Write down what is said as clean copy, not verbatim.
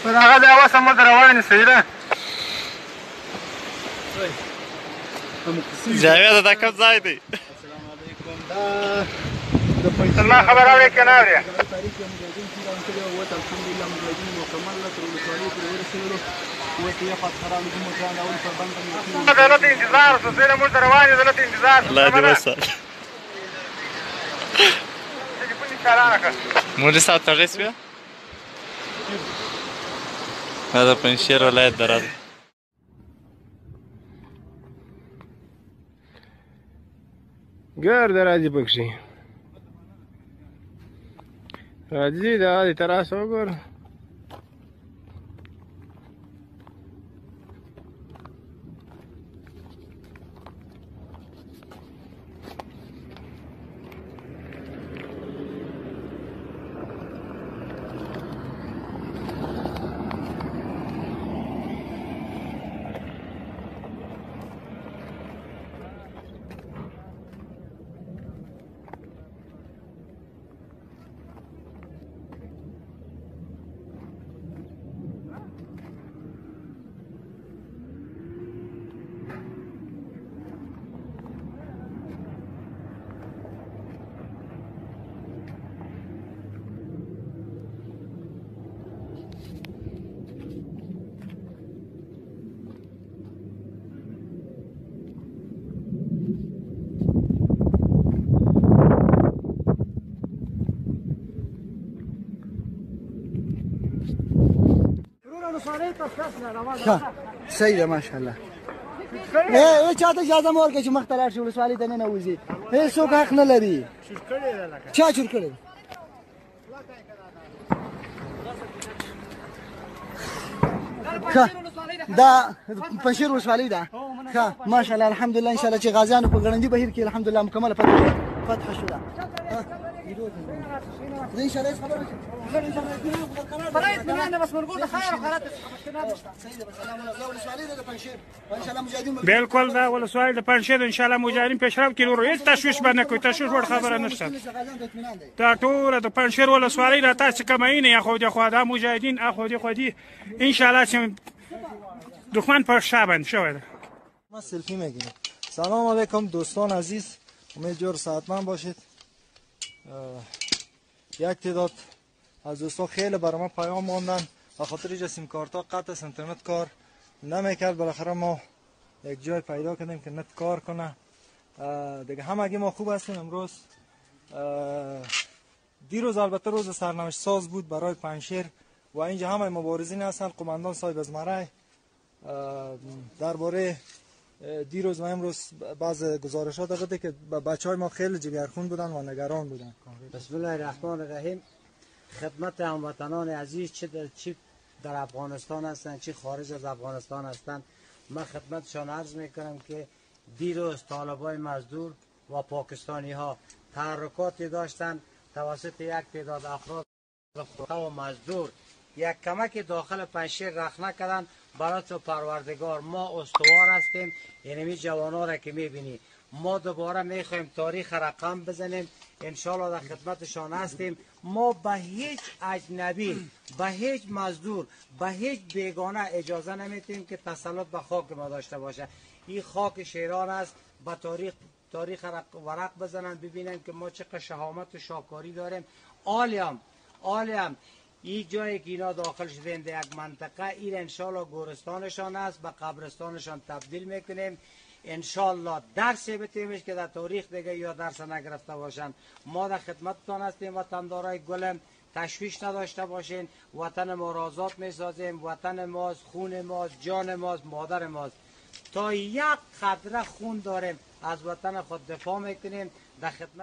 هغه د هوا سمبول ته روان صحیح ده. جاوید دا کوم ځای دی؟ زما خبره اورې که نه اورې؟ دولت انتظار اوسه زه موږ ته روان یو دولت انتظار. الله دې وساتي. مولوي صاحب تغیس بیا؟ دا د پنجشیر ولایت دره ده. ګرد راځي پکښې راځي دا د تراسه وګوره. صحیح ده ماشاءالله. ای چاته اجازه مور کې چې مخ ته لاړ شي ولسوالۍ ته نه وځي. هیڅوک حق نه لري. چا چور کړی؟ دا پنجشیر ولسوالۍ ده. ښه ماشاءالله الحمدلله انشاءالله چې غازیانو په ګړندي بهیر کې الحمدلله مکمله فتح شوه. زه انشاءالله هېڅ خبره بالکل دا ولسوالۍ د پنجشیر انشاءالله مجاهدین پیشرفت کوي. ورو هېڅ تشویش به نه کوي. تشویش وړ خبره نشته. دا ټوله د پنجشیر ولسوالۍ دا تاسې کموي نه اخوا دېخوا دا مجاهدین اخوا دېخوا دي انشاءالله چې دښمن پر شا بند شوی ده. ما سلفی میگیرم. سلام علیکم دوستان عزیز، امیدوارم صحتمند باشید. یک تعداد از دوستان خیلی برای ما پیام ماندن به خاطر اینکه سیم کارت ها قطع است، اینترنت کار نمیکرد. بالاخره ما یک جای پیدا کردیم که نت کار کنه دیگه. همگی ما خوب هستیم. امروز دیروز البته روز سرنوشت ساز بود برای پنجشیر و اینجا همه مبارزین هستن. قماندان صاحب از مرای درباره دیروز و امروز بعض گزارشات داده که بچهای ما خیلی جگرخون بودن و نگران بودن. بسم الله الرحمن الرحیم. خدمت هموطنان عزیز چه در افغانستان هستند چه خارج از افغانستان هستند، من خدمتشان عرض میکنم که دیروز طالبای مزدور و پاکستانی ها تحرکاتی داشتند توسط یک تعداد افراد و مزدور یک کمک داخل پنجشیر رخ نکردند. برای تو پروردگار ما استوار هستیم. یعنی جوانا را که میبینی ما دوباره میخوایم تاریخ رقم بزنیم. انشالله در خدمتشان هستیم. ما به هیچ اجنبی، به هیچ مزدور، به هیچ بیگانه اجازه نمیدیم که تسلط به خاک ما داشته باشه. این خاک شیران است. به تاریخ ورق بزنن ببینن که ما چقدر شهامت و شاکاری داریم. عالیم این جایی که اینا داخل شدن در یک منطقه، این انشالله گورستانشان است، به قبرستانشان تبدیل میکنیم. انشالله درسی بتیمش که در تاریخ دیگه یا درس نگرفته باشن. ما در خدمتتان هستیم وطندارای گلم. تشویش نداشته باشین. وطن ما را آزاد میسازیم. وطن ماست، خون ماست، جان ماست، مادر ماست. تا یک قطره خون داریم از وطن خود دفاع میکنیم. در خدمت